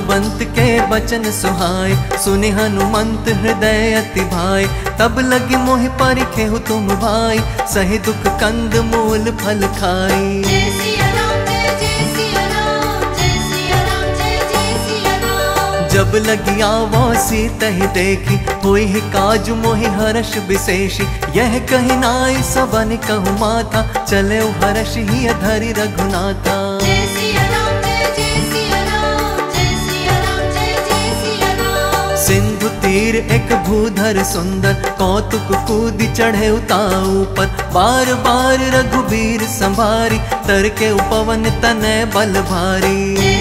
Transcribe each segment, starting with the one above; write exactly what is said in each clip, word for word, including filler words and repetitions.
जाम्बवंत के बचन सुहाए, सुने हनुमंत हृदय अति भाए। तब लगी मोहि परिखेहु तुम भाई, सही दुख कंद मूल फल खाई। जब लगी आवो सीतहि देखी, होई ही काज मोहि हर्ष विशेषी। यह कही नाई सबन कहु माथा, चले हर्ष ही धरि रघुनाथा। सिंधु तीर एक भूधर सुंदर, कौतुक कूदी चढ़े उताऊ पर। बार बार रघुबीर संभारी, तर के उपवन तनय बल भारी।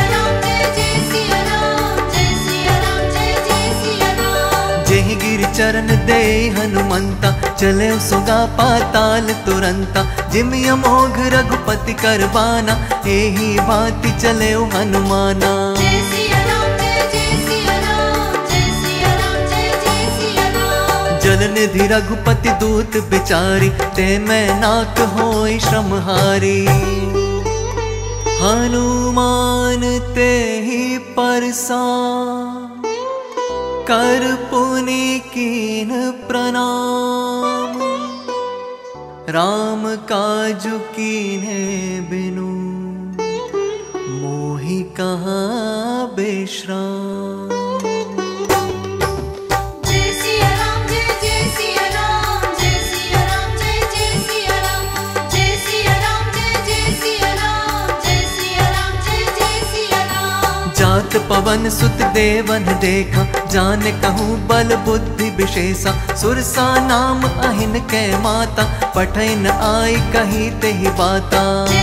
जेहि गिर चरण दे हनुमंता, चले सुगा पाताल तुरंता। जिमि अमोघ रघुपति करबाना, एही भांति चले हनुमाना। जल निधि रघुपति दूत बिचारी, ते मैं नाक होई श्रमहारी। हनुमान ते ही परसा, कर पुनि कीन प्रणाम। राम काजु कीन्हे बिनु, मोहि कहाँ बेश्राम। जात पवन सुत देवन देखा, जाने कहूँ बल बुद्धि विशेषा। सुरसा नाम अहिन के माता, पठै न आई कही तेहि बाता।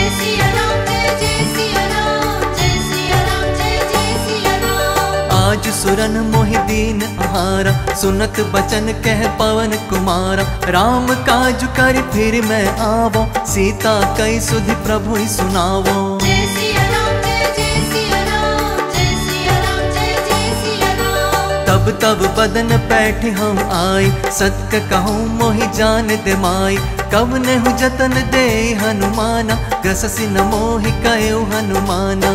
आज सुरन मोहि दीन आहारा, सुनत बचन कह पवन कुमारा। राम काज कर फिर मैं आवो, सीता कई सुधि प्रभु ही सुनावो। तब तब बदन पैठ हम आई, सत्य कहूँ मोहि जान दे माई। कब नेहु जतन दे हनुमाना, ग्रससि न मोहि कयो हनुमाना।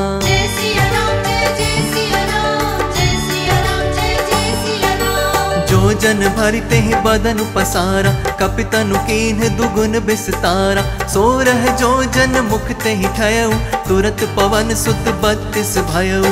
जो जन भरि तेहि बदन पसारा, कपितनु कीन्ह दुगुन बिसतारा। सो रह जो जन मुख तेहि ठयऊ, तुरत पवन सुत बत्तीस भयऊ।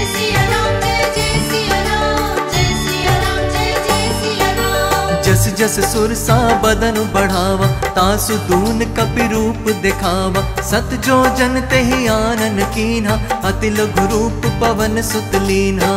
जस जस सुरसा बदन बढ़ावा, तासु दून कपि रूप दिखावा। सत जो जन तेहि आनन कीन्हा, अति लघु रूप पवन सुत लीन्हा।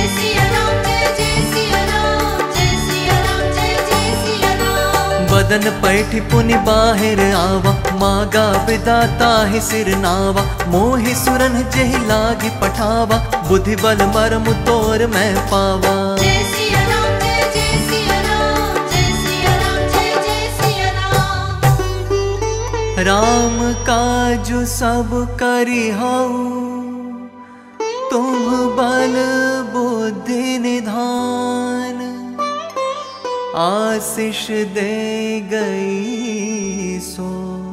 बदन पैठि पुनि बाहिर आवा, मागा विदाता ही सिर नावा। मोहि सुरन जेहि लागी पठावा, बुद्धि बल मर्म तोर मैं पावा। राम काजु सब करिहउ, तुम बल बुद्धि निधान। आशीष दे गई सो,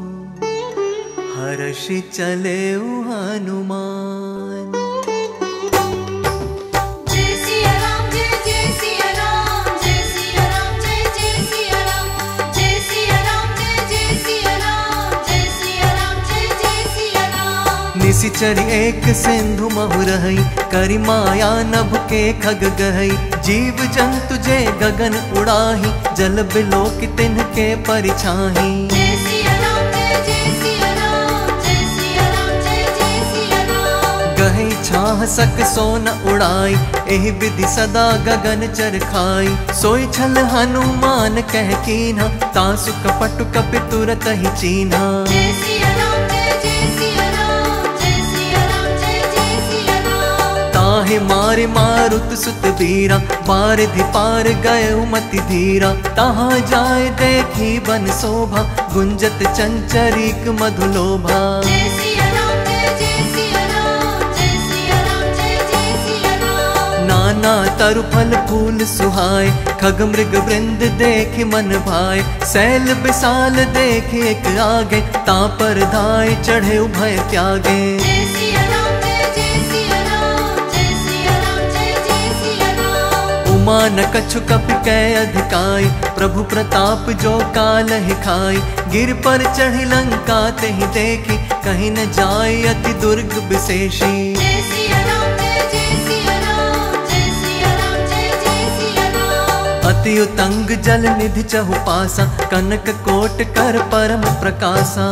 हर्षि चले हनुमान। निशिचर एक सिंधु महु रहई, करि माया नभ के खग गहई। जीव जंतु जे गगन उड़ाही, जल बिलोक तिन्ह के परिछाही। गहई छाह सक सोन उड़ाई, एहि विधि सदा गगन चरखाई। सोई छल हनुमान कह कीन्हा, तासु कपट कपि तुरत ही चीन्हा। ताहि मारे मारुत सुत वीरा, बारिधि पार गए मति धीरा। तहाँ जाए देखी बन शोभा, गुंजत चंचरीक मधुलोभा। नाना तरु फल फूल सुहाए, खग मृग वृंद देखि मन भाए। सैल विशाल देखि एक आगे, ता पर धाय चढ़े उभय त्यागे। हुमा न कछु कपि कै अधिकाई, प्रभु प्रताप जो कालहि खाई। गिर पर चढ़ी लंका तेहि देखी, कहीं न जाय अति दुर्ग विशेषी। जय सिया राम जय जय सिया राम, जय सिया राम जय जय सिया राम। अति उतंग जल निधि चहु पासा, कनक कोट कर परम प्रकाशा।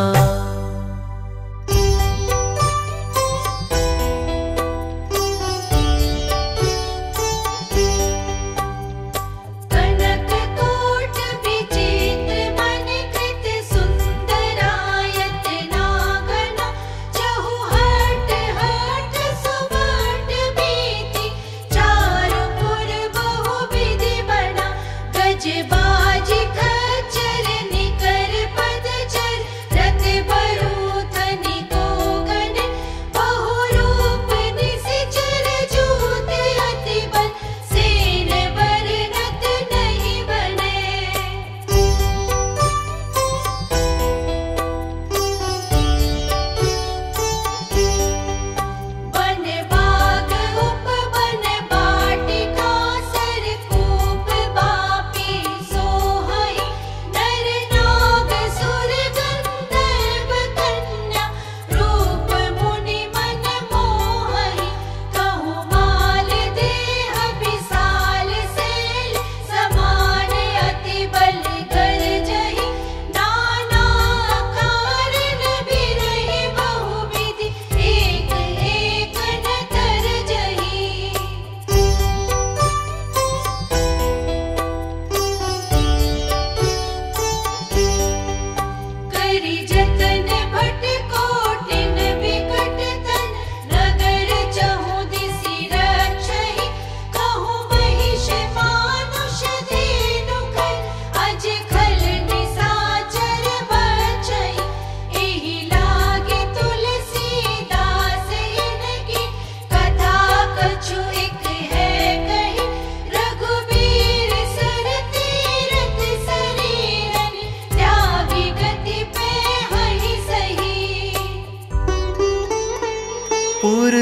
पुर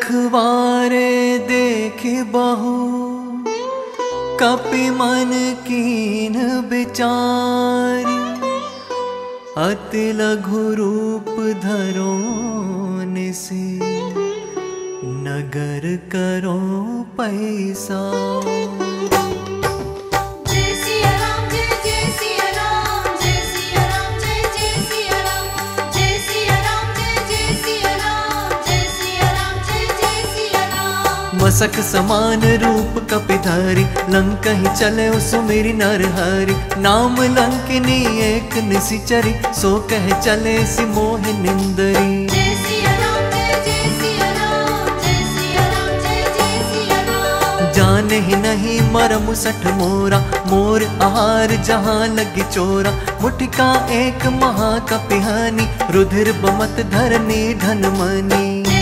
रखवारे देख बहु, कपि मन कीन विचार। अति लघु रूप धरो निसि, नगर करो पैसा। मसक समान रूप कपिधारी, लंकहि चले सुमिरि नरहरि। नाम लंकिनी एक निशिचरी, सो कह चले सि मोह निंदरी। जय सिया राम जय जय सिया राम, जय सिया राम जय जय सिया राम। जाने ही नहीं मरमु सठ मोरा, मोर आहार जहाँ लगी चोरा। मुठिका एक महाकपिहानी, रुधिर बमत धरनी धन मनी।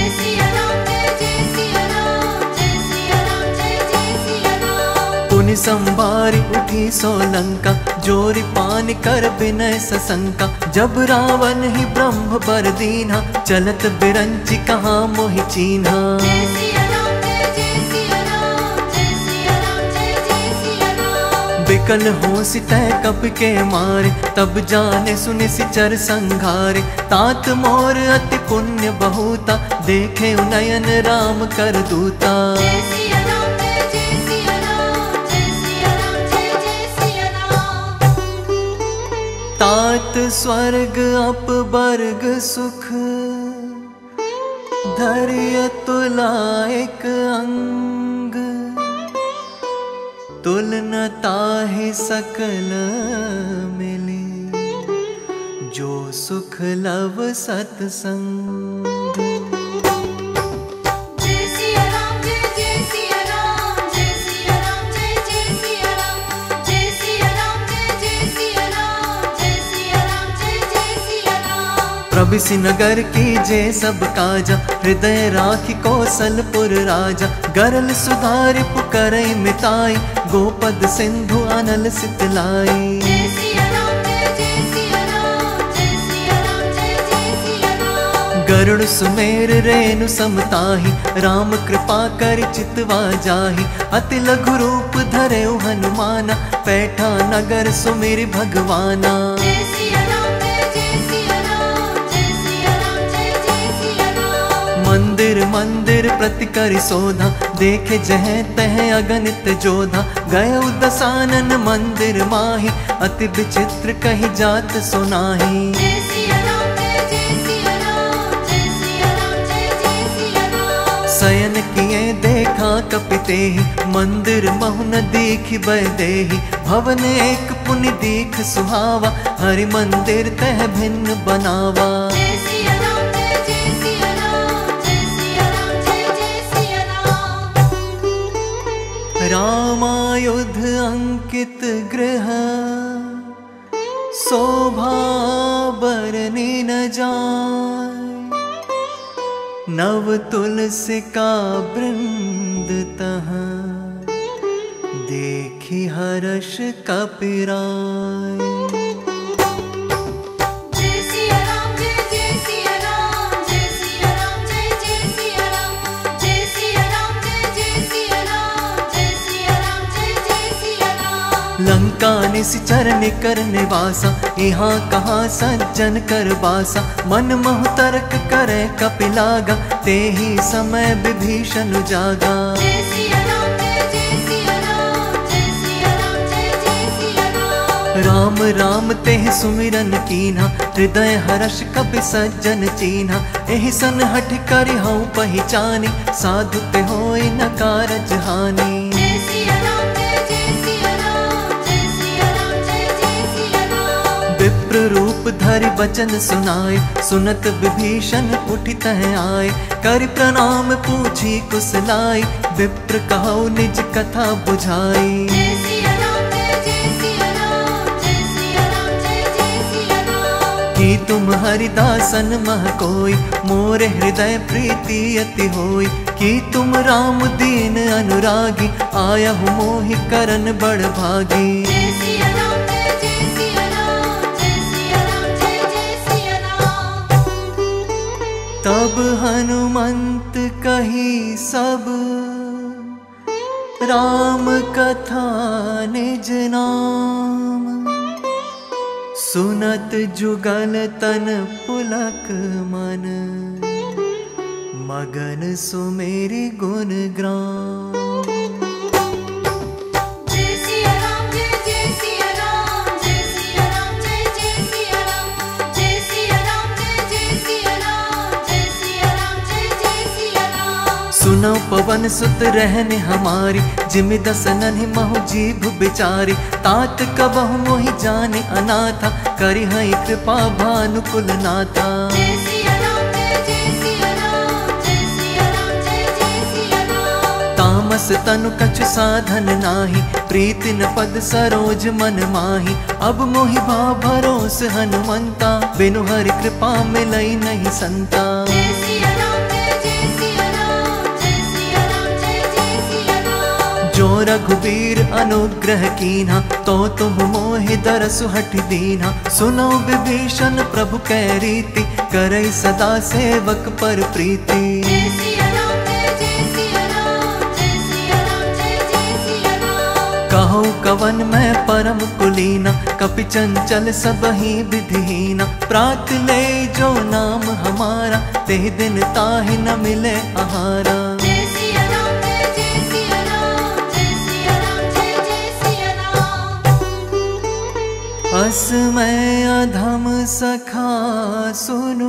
पुनि संभारी उठी सोलंका, जोरी पान कर विनय सशंका। जब रावण ही ब्रह्म बर दीन्हा, चलत बिरंची कहाँ मोहि चीन्हा। बिकल हो सितह कपि के मारे, तब जाने सुनि सिचर संघारे। तात मोर अति पुण्य बहुता, देखे नयन राम कर दूता। तात स्वर्ग अपवर्ग सुख, धैर्य तुलायक अंग। तुलना ताहि सकल मिली, जो सुख लव सत्संग। प्रभिसि नगर कीजे सब काजा, हृदय राखि कौशलपुर राजा। गरल सुधारि पुकरई मिताई, गोपद सिंधु अनल सितलाई। गरुड़ सुमेर रेणु समताहि, राम कृपा कर चितवा जाहि। अति लघु रूप धरे हनुमाना, पैठा नगर सुमिर भगवाना। जय सिया राम जय जय सिया राम, जय सिया राम जय जय सिया राम। मंदिर मंदिर प्रति करि शोधा, देखे जह तह अगणित जोधा। गए दसानन मंदिर माहि, अति विचित्र कही जात सुनाहि। जय सिया राम जय जय सिया राम, जय सिया राम जय जय सिया राम। शयन किए देखा कपितेहि, मंदिर महु न दीखि बैदेहि। भवन एक पुनि दीख सुहावा, हरि मंदिर तह भिन्न बनावा। जय सिया राम जय जय सिया राम, जय सिया राम जय जय सिया राम। रामायुध अंकित गृह, शोभा बरनि न जाय। नव तुलसी का वृंद तह, देखी हर्ष कपिराय। जय सिया राम जय जय सिया राम, जय सिया राम जय जय सिया राम। जय सिया राम जय जय सिया राम, जय सिया राम जय जय सिया राम। लंका निश्चर निकर निवासा, यहाँ कहाँ सज्जन कर बासा। मन मोह तर्क करे कपिलागा, तेहि समय विभीषण जागा। जय सिया राम जय जय सिया राम, जय सिया राम जय जय सिया राम। राम राम तेहि सुमिरन कीन्हा, हृदय हर्ष कपि सज्जन चीन्हा। एहि सन हठ करि हऊँ पहिचानी, साधु ते होई न कारज हानि। जय सिया राम जय जय सिया राम, जय सिया राम जय जय सिया राम। विप्र रूप धरि बचन सुनाए, सुनत विभीषण उठि तह आए। करि प्रणाम पूछी कुशलाई, विप्र कहौ निज कथा बुझाई। जय सिया राम जय जय सिया राम, जय सिया राम जय जय सिया राम। कि तुम हरिदासन मह कोई, मोरे हृदय प्रीति अति होई। कि तुम राम दीन अनुरागी, आयहु मोहि करन बड़ भागी। जय सिया राम जय जय सिया राम, जय सिया राम जय जय सिया राम। तब हनुमंत कही सब, राम कथा निज नाम। सुनत जुगल तन पुलक मन, मगन सुमेरि गुण ग्राम। जय सिया राम जय जय सिया राम, जय सिया राम जय जय सिया राम। जय सिया राम जय जय सिया राम, जय सिया राम जय जय सिया राम। सुनो पवन सुत रहने हमारी, जिमि दस नन्हि महु जीभ बिचारी। तात कबहु मोहि जाने अनाथा, करि हई कृपा भानुकुल नाथा। जय सिया राम जय जय सिया राम, जय सिया राम जय जय सिया राम। तामस तनु कछु साधन नाही, प्रीति न पद सरोज मन माही। अब मोहि भाव भरोस हनुमंता, बिनु हरि कृपा मिलई नहीं संता। जय सिया राम जय जय सिया राम, जय सिया राम जय जय सिया राम। जो रघुबीर अनुग्रह कीन्हा, तो तुम मोहि दरसु हठि दीन्हा। सुनो विभीषण प्रभु कै रीति, करई सदा सेवक पर प्रीति। जय सिया राम जय जय सिया राम, जय सिया राम जय जय सिया राम। कहो कवन मैं परम कुलीना, कपि चंचल सबहि विधिहीना। प्रात ले जो नाम हमारा, तेहि दिन ताहि न मिले आहारा। जय सिया राम जय जय सिया राम, जय सिया राम जय जय सिया राम। अस मैं अधम सखा सुनु,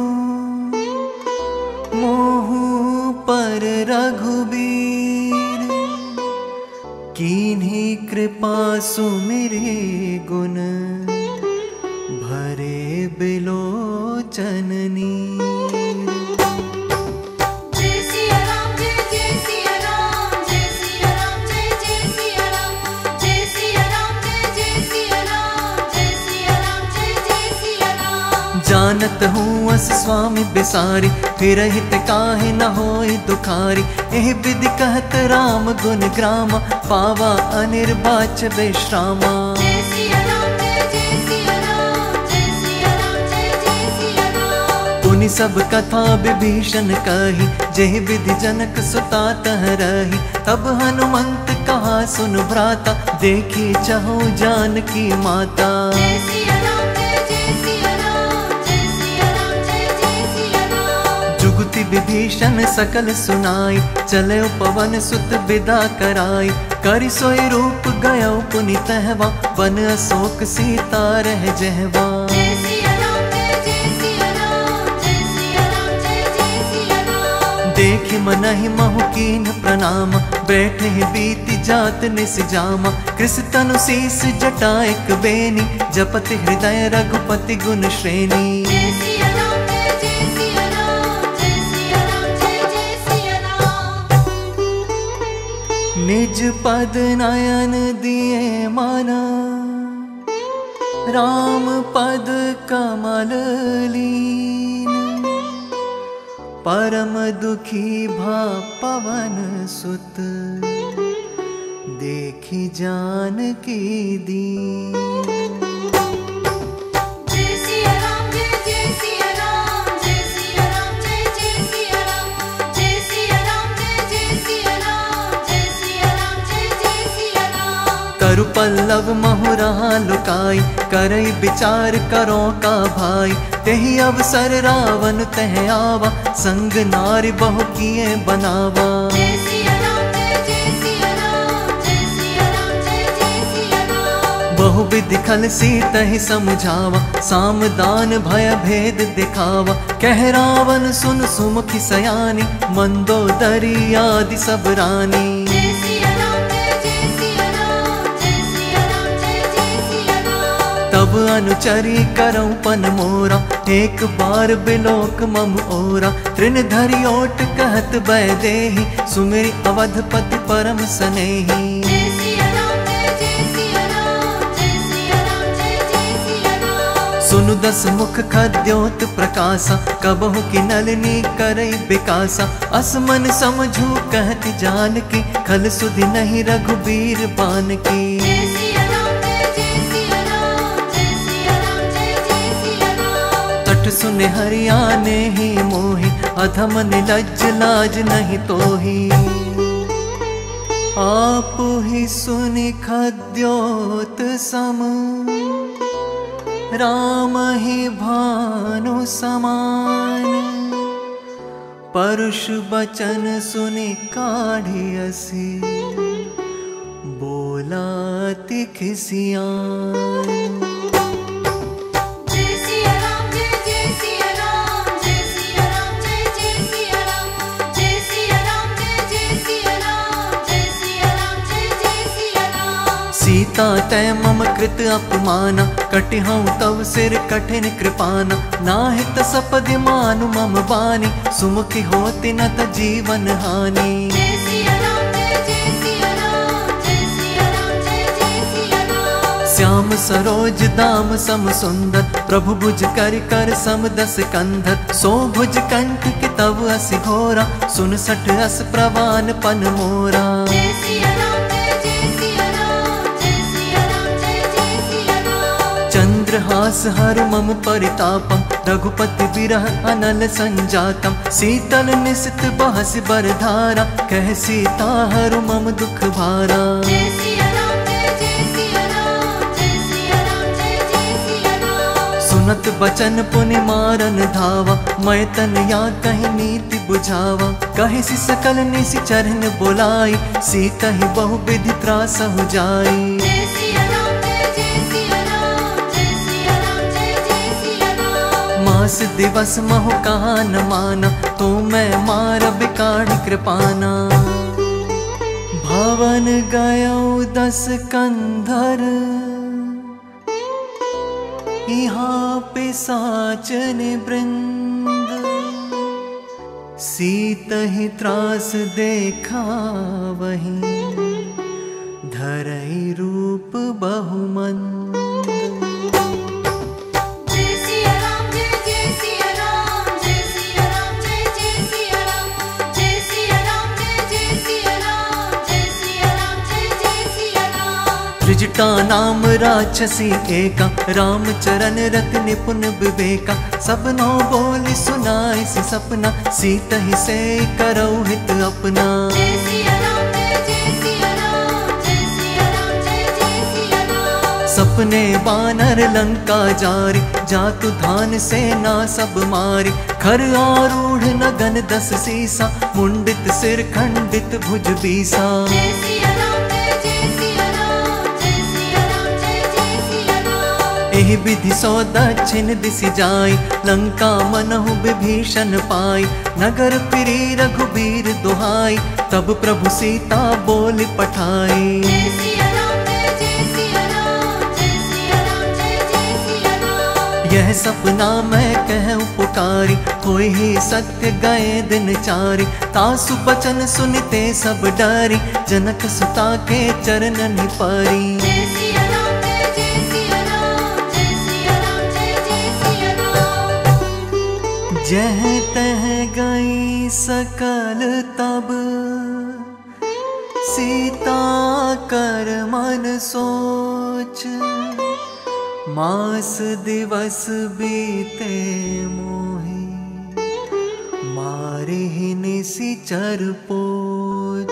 मोहु पर रघुबीर। कीन्ही कृपा सुमिरे गुण, भरे बिलोचन नीर। जय सिया राम जय जय सिया राम, जय सिया राम जय जय सिया राम। जय सिया राम जय जय सिया राम, जय सिया राम जय जय सिया राम। जानत हूँ अस स्वामी बिसारी, फिर हित काहे न होई दुखारी। एहि विधि कहत राम गुण ग्रामा, पावा अनिर्वाच विश्रामा। जय सिया राम जय जय सिया राम, जय सिया राम जय जय सिया राम। सुनि सब कथा विभीषण कही, जेहि विधि जनक सुता तह रही। तब हनुमंत कहा सुन भ्राता, देखी चहु जानकी माता। जय सिया राम जय जय सिया राम, जय सिया राम जय जय सिया राम। जुगति विभीषण सकल सुनाई, चले पवन सुत विदा कराई। करि सोई रूप गयो पुनि तहवा, बन अशोक सीता रह जहवा। जय सिया राम जय जय सिया राम, जय सिया राम जय जय सिया राम। देखि मनहि महु कीन्ह प्रणाम, बैठे बीति जात निस जामा। कृष तनु शीस जटा एक बेनी, जपति हृदय रघुपति गुण श्रेणी। जय सिया राम जय जय सिया राम, जय सिया राम जय जय सिया राम। निज पद नयन दिए माना, राम पद कमल लीन। परम दुखी भा पवन सुत, देखी जानकी दीन। जय सिया राम जय जय सिया राम, जय सिया राम जय जय सिया राम। जय सिया राम जय जय सिया राम, जय सिया राम जय जय सिया राम। करु पल्लव महुरा लुकाई, करई विचार करो का भाई। तेहि अवसर रावण तह आवा, संग नारी बहु किए बनावा। जय सिया राम जय जय सिया राम, जय सिया राम जय जय सिया राम। बहु विधि खल सीतहि समझावा, साम दान भय भेद दिखावा। कह रावण सुन सुमुखी सयानी, मंदोदरी आदि सब रानी। जय सिया राम जय जय सिया राम, जय सिया राम जय जय सिया राम। तब अनुचरी करऊं पन मोरा, एक बार बिलोक मम ओरा। तृण धरि ओट कहत बै देहि, सुमिरि अवधपति परम सनेही। जय सिया राम जय जय सिया राम, जय सिया राम जय जय सिया राम। सुनु दस मुख खद्योत प्रकाशा, कबहु की नलिनी करई बिकासा। असमन समझू कहत जानकी, खल सुधि नहीं रघुबीर बान की। जय सिया राम जय जय सिया राम, जय सिया राम जय जय सिया राम। तट सुने हरियाने ही मोहि, अधम निलज्ज लाज नहीं तोहि। आप ही सुनि खद्योत सम, राम ही भानु समान। परुष बचन सुनि काढ़ियसि, बोला तिखिसियान। जय सिया राम जय जय सिया राम, जय सिया राम जय जय सिया राम। जय सिया राम जय जय सिया राम, जय सिया राम जय जय सिया राम। सीता तै मम कृत अपमाना, कटिहऊँ तव सिर कठिन कृपाना। नाहित सपदि मानु मम बानी, सुमुखी होति न त जीवन हानि। जय सिया राम जय जय सिया राम, जय सिया राम जय जय सिया राम। श्याम सरोज दाम सम सुंदर, प्रभु भुज कर कर सम दस कंधर। सो भुज कंठ के तव अस घोरा, सुन सठ अस प्रवान पन मोरा। जय सिया राम जय जय सिया राम, जय सिया राम जय जय सिया राम। चंद्रहास हर मम परितापम, रघुपति विरह अनल संजातम। शीतल निशित बहसि बरधारा, कह सीता हरु मम दुख भारा। जय सिया राम जय जय सिया राम, जय सिया राम जय जय सिया राम। सुनत बचन पुनि मारन धावा, मैं तन या कहीं नीति बुझावा। कहि सि सकल निसि चरण बोलाई, सीता ही बहु विधि त्रास हो जाई। जय सिया राम जय जय सिया राम, जय सिया राम जय जय सिया राम। मास दिवस महु कहा न माना, तो मैं मार बिकाढ़ कृपाना। भवन गयो दस कंधर, यहाँ पिशाचन वृंद। सीतहि त्रास देखा वहीं, धरई रूप बहुमंद। जय सिया राम जय जय सिया राम, जय सिया राम जय जय सिया राम। जय सिया राम जय जय सिया राम, जय सिया राम जय जय सिया राम। त्रिज सीता नाम राक्षसी एका, रामचरण रत निपुण विवेका। सबनो बोली सुनाए सी सपना, सीता ही से करो हित अपना। जय सिया राम जय जय सिया राम, जय सिया राम जय जय सिया राम। सपने बानर लंका जारी, जातु धान सेना सब मारी। खर आरूढ़ नगन दस सीसा, मुंडित सिर खंडित भुज बीसा। जय सिया राम जय जय सिया राम, जय सिया राम जय जय सिया राम। एहि विधि सो दक्षिण दिशि जाई, लंका मनहु विभीषण पाई। नगर फिरी रघुबीर दुहाई, तब प्रभु सीता बोल पठाई। जय सिया राम जय जय सिया राम, जय सिया राम जय जय सिया राम। यह सपना मैं कहूँ पुकारी, होई ही सत्य गए दिन चारि। तासु बचन सुनते सब डरी, जनक सुता के चरणन परी। जय सिया राम जय जय सिया राम, जय सिया राम जय जय सिया राम। जह तह गई सकल तब, सीता कर मन सोच। मास दिवस बीते मोहि, मारे ही निशिचर पोच।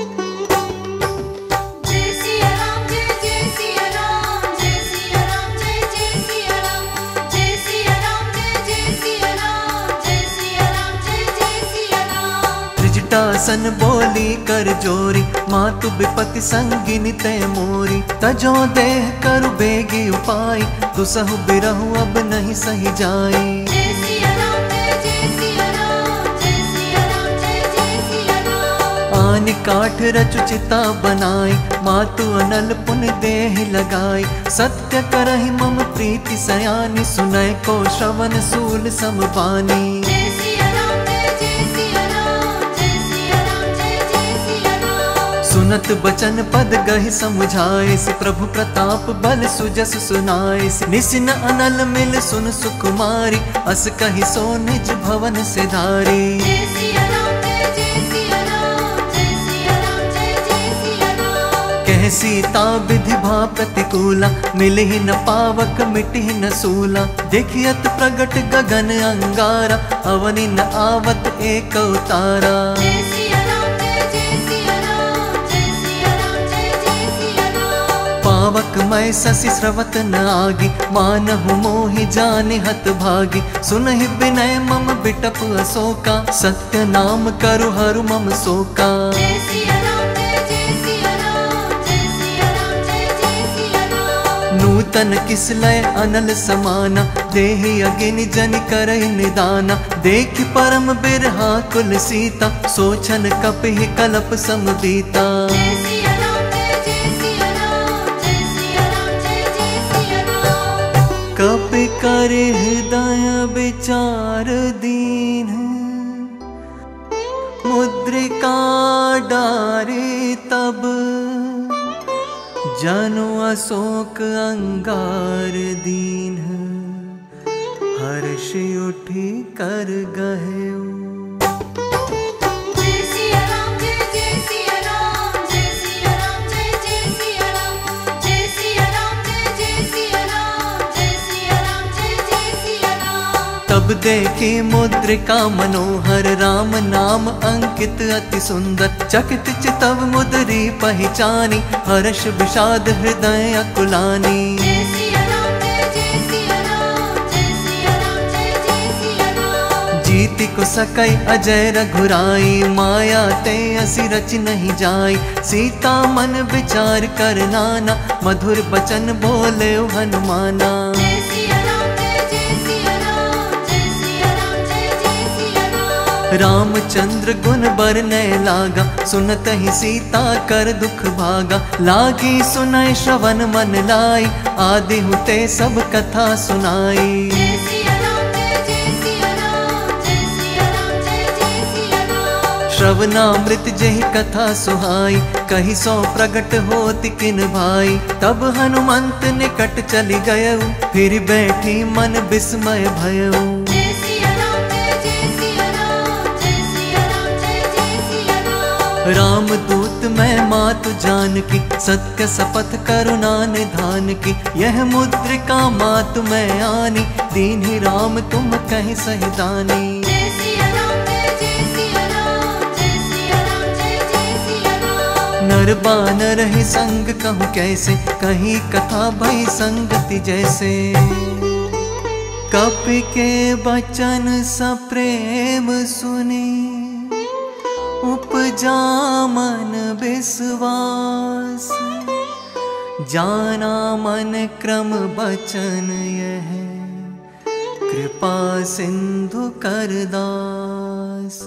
जय सिया राम जय जय सिया राम, जय सिया राम जय जय सिया राम। जय सिया राम जय जय सिया राम, जय सिया राम जय जय सिया राम। त्रिजटासन बोली कर जोरी, मातु विपति संगिनी तय मोरी। तजो देह करु बेगी उपाय, दुसहु बिरहु अब नहीं सही जाई। जय सिया राम जय जय सिया राम, जय सिया राम जय जय सिया राम। आन काठ रचु चिता बनाई, मातु अनल पुन देह लगाई। सत्य करहि मम प्रीति सयानी, सुनय को श्रवण सूल समबानी। जय सिया राम जय जय सिया राम, जय सिया राम जय जय सिया राम। सुनत बचन पद गहि समुझाए, सि प्रभु प्रताप बल सुजस सुनाए। निसिन अनल मिल सुन सुकुमारी, अस कहि सो निज भवन से धारी। जय सिया राम जय जय सिया राम, जय सिया राम जय जय सिया राम। कह सीता विधि भा प्रतिकूला, मिलहि न पावक मिटहि न सूला। देखियत प्रगट गगन अंगारा, अवनि न आवत एक उतारा। जय सिया राम जय जय सिया राम, जय सिया राम जय जय सिया राम। पावक मैं ससि स्रवत न आगी, मानहु मोहि जाने हत भागी। सुनहि विनय मम बिटप अशोका, सत्य नाम करु हरु मम शोका। जय सिया राम जय जय सिया राम, जय सिया राम जय जय सिया राम। नूतन किसलय अनल समाना, देहि अगिनि जनि करहि निदाना। देखि परम बिरहा कुल सीता, सोचन कपिहि कलप समबीता। जय सिया राम जय जय सिया राम, जय सिया राम जय जय सिया राम। कपि कर हृदय विचार दीन, मुद्रिका डारे तब। जनु अशोक अंगार दीन, हर्ष उठी कर गहेउ। जय सिया राम जय जय सिया राम, जय सिया राम जय जय सिया राम। जय सिया राम जय जय सिया राम, जय सिया राम जय जय सिया राम। तब देखे मुद्रिका मनोहर, राम नाम अंकित अति सुंदर। चकित चितव मुद्री पहचानी, हर्ष विषाद हृदय अकुलानी। जय सिया राम जय जय सिया राम, जय सिया राम जय जय सिया राम। जीति को सकई अजय रघुराई, माया ते असि रच नहीं जाई। सीता मन विचार कर नाना, मधुर बचन बोले हनुमाना। जय सिया राम जय जय सिया राम, जय सिया राम जय जय सिया राम। रामचंद्र गुण बरनय लागा, सुनत ही सीता कर दुख भागा। लागी सुनय श्रवण मन लाई, आदि हुते सब कथा सुनाई। जय सिया राम जय जय सिया राम, जय सिया राम जय जय सिया राम। श्रवणामृत जेहि कथा सुहाई, कही सो प्रगट होति किन भाई। तब हनुमंत निकट चली गयउ, फिर बैठी मन विस्मय भयउ। जय सिया राम जय जय सिया राम, जय सिया राम जय जय सिया राम। राम दूत मैं मान मातु जानकी, सत्य शपथ करुणा निधान की। यह मुद्रिका मातु मैं आनी, दीन ही राम तुम कहीं सहिदानी। जय सिया राम जय जय सिया राम, जय सिया राम जय जय सिया राम। नर बानर ही संग कहूँ कैसे, कहीं कथा भई संगति जैसे। कपि के बचन सप्रेम सुनी, उपजा मन विश्वास। जाना मन क्रम बचन यह, कृपा सिंधु करदास।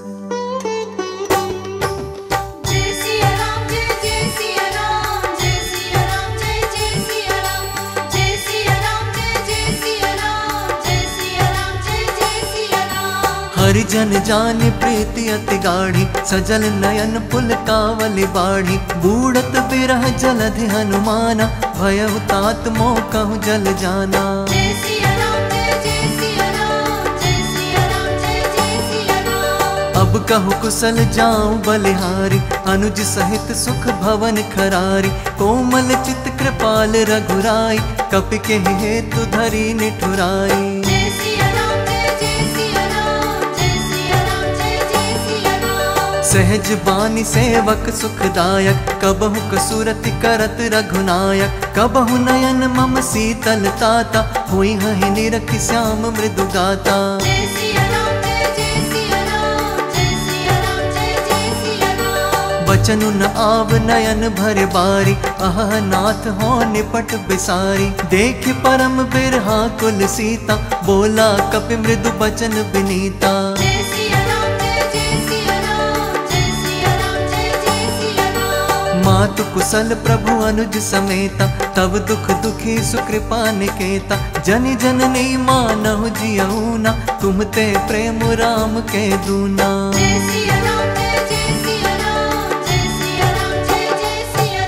जय सिया राम जय जय सिया राम, जय सिया राम जय जय सिया राम। जय सिया राम जय जय सिया राम, जय सिया राम जय जय सिया राम। हरि जन जान प्रीति अति गाढ़ी, सजल नयन पुल कावल बाढ़ी। बूढ़त बिरह जलधि हनुमाना, भयउ तात मोह कहूँ जल जाना। जय सिया राम जय जय सिया राम, जय सिया राम जय जय सिया राम। अब कहु कुशल जाऊं बलिहारी, अनुज सहित सुख भवन खरारी। कोमल चित कृपाल रघुराई, कपि के हेतु धरी निठुराई। जय सिया राम जय जय सिया राम, जय सिया राम जय जय सिया राम। सहज बानी सेवक सुखदायक, कबहु कसुरति करत रघुनायक। कबहु नयन मम शीतल ताता, हुई हहि निरखि श्याम मृदु गाता। जय सिया राम जय जय सिया राम, जय सिया राम जय जय सिया राम। बचनु न आव नयन भरे बारी, आह नाथ हो निपट बिसारी। देख परम बिरहा कुल सीता, बोला कपि मृदु बचन बिनीता। जय सिया राम जय जय सिया राम, जय सिया राम जय जय सिया राम। मातु कुशल प्रभु अनुज समेता, तब दुख दुखी सुकृपा निकेता। जनि जननी मानहु जियऊना, तुम ते प्रेम राम के दूना। जय सिया राम जय जय सिया राम, जय सिया राम जय जय सिया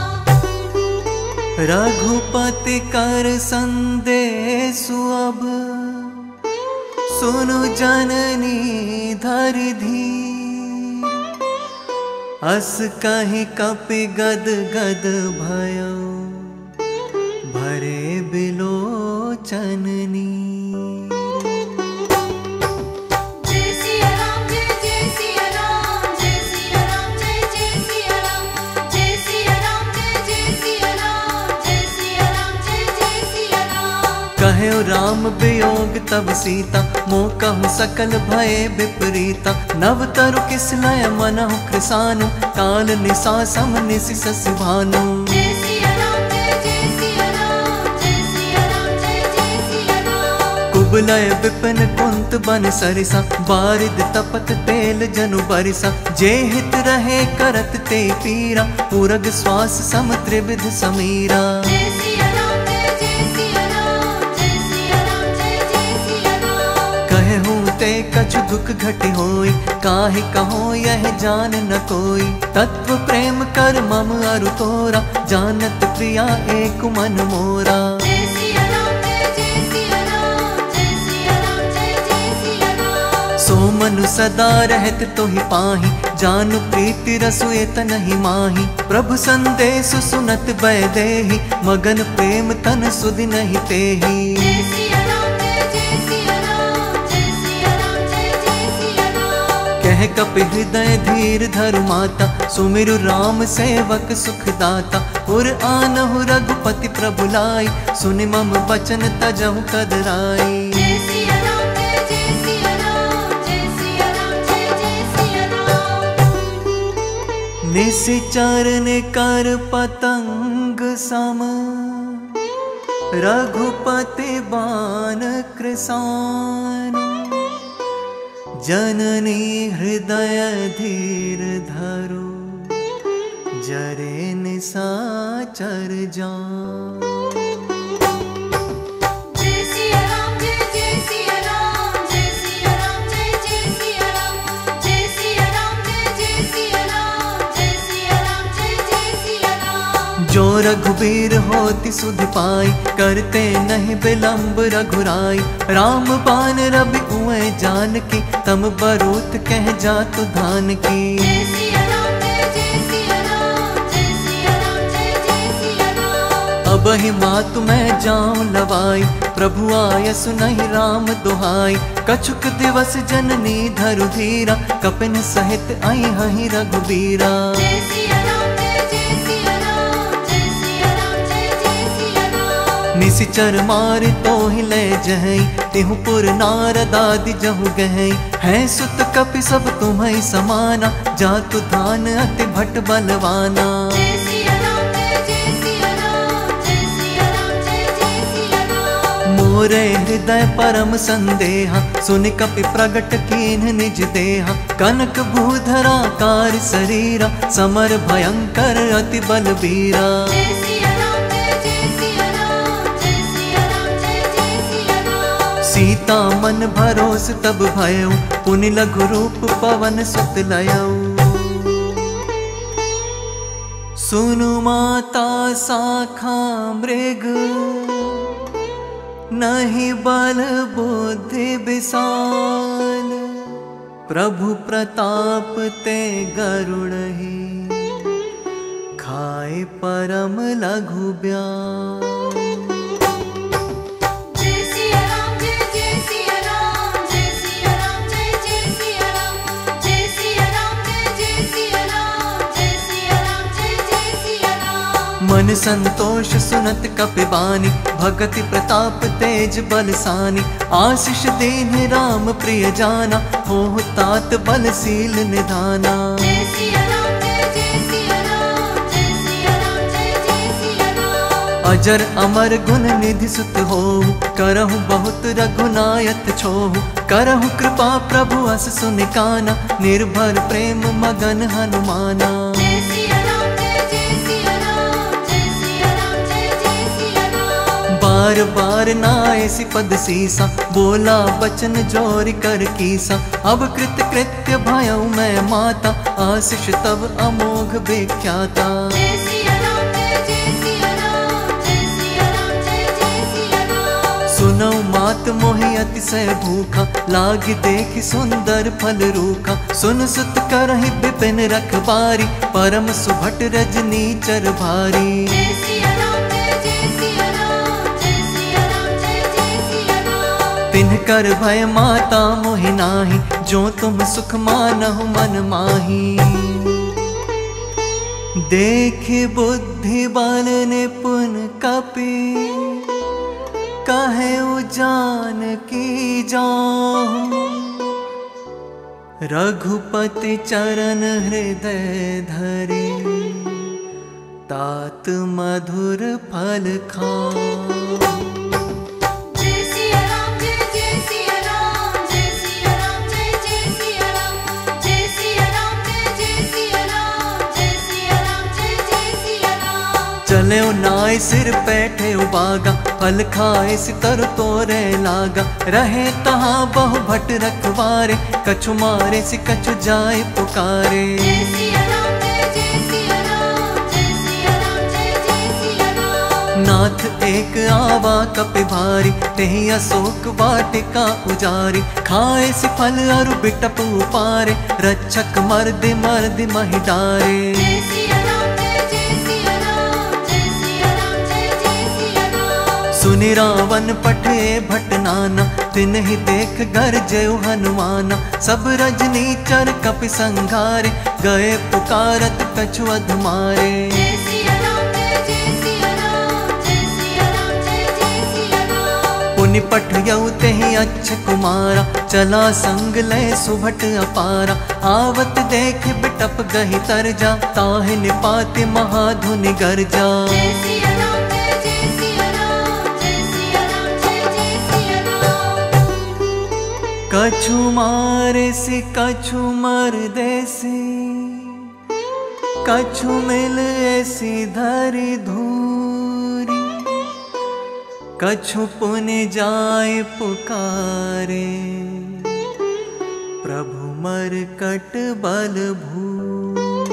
राम। रघुपति कर संदेशु अब, सुनु जननी धरि धीर। अस कहि कपि गद गद भयो, भरे बिलोचन नीर। जय सिया राम जय जय सिया राम, जय सिया राम जय जय सिया राम। जय सिया राम जय जय सिया राम, जय सिया राम जय जय सिया राम। कहे राम वियोग तब सीता, मोह कहु सकल भय विपरीता। नव तरु किसलय मनहु कृसानु, काल निशा सम निशि शशि भानु। जय सिया राम जय जय सिया राम, जय सिया राम जय जय सिया राम। कुबलय विपिन कुंत बन सरिसा, बारिद तपत तेल जनु बरिसा। जे हित रहे करत ते पीरा, पूरग श्वास सम त्रिविध समीरा। जय सिया राम जय जय सिया राम, जय सिया राम जय जय सिया राम। कहे हूँ ते कछु दुख घट होई, काहे कहो यह जान न कोई। तत्व प्रेम कर मम अरु तोरा, जानत प्रिया एक मन मोरा। जय सिया राम जय जय सिया राम, जय सिया राम जय जय सिया राम। सो मनु सदा रहत तोहि पाहि, जानु प्रीति रसु एतनहि माहि। प्रभु संदेश सुनत बै देहि, मगन प्रेम तन सुधि नहीं तेहि। जय सिया राम जय जय सिया राम, जय सिया राम जय जय सिया राम। कह कपि हृदय धीर धरु माता, सुमिरु राम सेवक सुख दाता। उर आनहु रघुपति प्रभु लाई, सुनि मम बचन तजहु कदराई। जय सिया राम जय जय सिया राम, जय सिया राम जय जय सिया राम। निशिचर कर पतंग सम, रघुपति बान कृसान। जननी हृदय धीर धरो, जरे निशाचर जान। जय सिया राम जय जय सिया राम, जय सिया राम जय जय सिया राम। जय सिया राम जय जय सिया राम, जय सिया राम जय जय सिया राम। जो रघुबीर होति सुधि पाई, करते नहीं विलंब रघुराई। राम बान रवि उए जानकी, तम बरूत कह जातु धान की। जय सिया राम जय जय सिया राम, जय अब ही मात मैं जाऊं लवाई, प्रभु आय सुनहि राम दुहाई। कछुक दिवस जननी धरु धीरा, कपिन सहित आई हहि रघुबीरा। जय सिया राम जय जय सिया राम, जय सिया राम जय जय सिया राम। निशिचर मार तो ही ले जहई, तिहु पुर नारद आदि जहु गहई। है सुत कपि सब तुम्हें समाना, जातु धान अति भट बलवाना। जय सिया राम जय जय सिया राम, जय सिया राम जय जय सिया राम। मोरे हृदय परम संदेहा, सुनि कपि प्रगट कीन्ह निज देहा। कनक भूधरा कार शरीरा, समर भयंकर अति बलबीरा। जय सिया राम जय जय सिया राम, जय सिया राम जय जय सिया राम। सीता मन भरोस तब भयउ, पुनि लघु रूप पवन सुत लयऊ। सुनु माता साखा मृग, नहीं बल बुद्धि विशाल। प्रभु प्रताप ते गरुड़हि, खाए परम लघु ब्याल। जय सिया राम जय जय सिया राम, जय सिया राम जय जय सिया राम। जय सिया राम जय जय सिया राम, जय सिया राम जय जय सिया राम। मन संतोष सुनत कपिबानी, भगति प्रताप तेज बलसानी। आशीष दीन्ह राम प्रिय जाना, होहु तात बलशील निधाना। जय सिया राम जय जय सिया राम, जय सिया राम जय जय सिया राम। अजर अमर गुण निधि सुत होहु, करहु बहुत रघुनायक छोहु। करहु कृपा प्रभु अस सुनिकाना, निर्भर प्रेम मगन हनुमाना। जय सिया राम जय जय सिया राम, जय सिया राम जय जय सिया राम। बार बार नायसी पद सीसा, बोला बचन जोरि कर कीसा। अब कृत कृत्य भयउ मैं माता, आशीष तब अमोघ विख्याता। जय सिया राम जय जय सिया राम, जय सिया राम जय जय सिया राम। सुनौ मात मोहि अतिशय भूखा, लागी देखि सुंदर फल रूखा। सुन सुत करहि विपिन रखबारी, परम सुभट रजनी चर भारी। जय सिया राम जय जय सिया राम, जय सिया राम जय जय सिया राम। तिन्ह कर भय माता मोहि नाही, जो तुम सुख मानहु मन माही। देखि बुद्धि बल निपुण कपि, कहे उजान की जाहु। रघुपति चरण हृदय धरे, तात मधुर फल खाओ। जय सिया राम जय जय सिया राम, जय सिया राम जय जय सिया राम। जय सिया राम जय जय सिया राम, जय सिया राम जय जय सिया राम। चले नाय सिर पैठे उबागा, फल खाए सितर तोरे लागा। रहे तहाँ बहु भट रखवारे, कछु मारे सि कछु जाए पुकारे। जय सिया राम जय जय सिया राम, जय सिया राम जय जय सिया राम। नाथ एक आवा कपि भारी, तेहि अशोक वाटिका उजारी। खाए सि फल अरु बिटप उपारे, रक्षक मर्दि मर्दि महि डारे। जय सिया राम जय जय सिया राम, जय सिया राम जय जय सिया राम। सुनि रावण पठे भट नाना, तिन्हि देख गरजेउ हनुमाना। सब रजनी चर कपि संघारे, गए पुकारत कछु अधमारे। जय सिया राम जय जय सिया राम, जय सिया राम जय जय सिया राम। पुनि पठयउ तेहि अच्छ कुमारा, चला संग लय सुभट अपारा। आवत देख बिटप गहि तरजा, ताहि निपाति महाधुनि गरजा। जय सिया राम जय जय सिया राम, जय सिया राम जय जय सिया राम। कछु मारे सि कछु मर देसी, कछु मिल ऐसी धरि धूरी। कछु पुनि जाय पुकारे, प्रभु मरकट बल भूरी।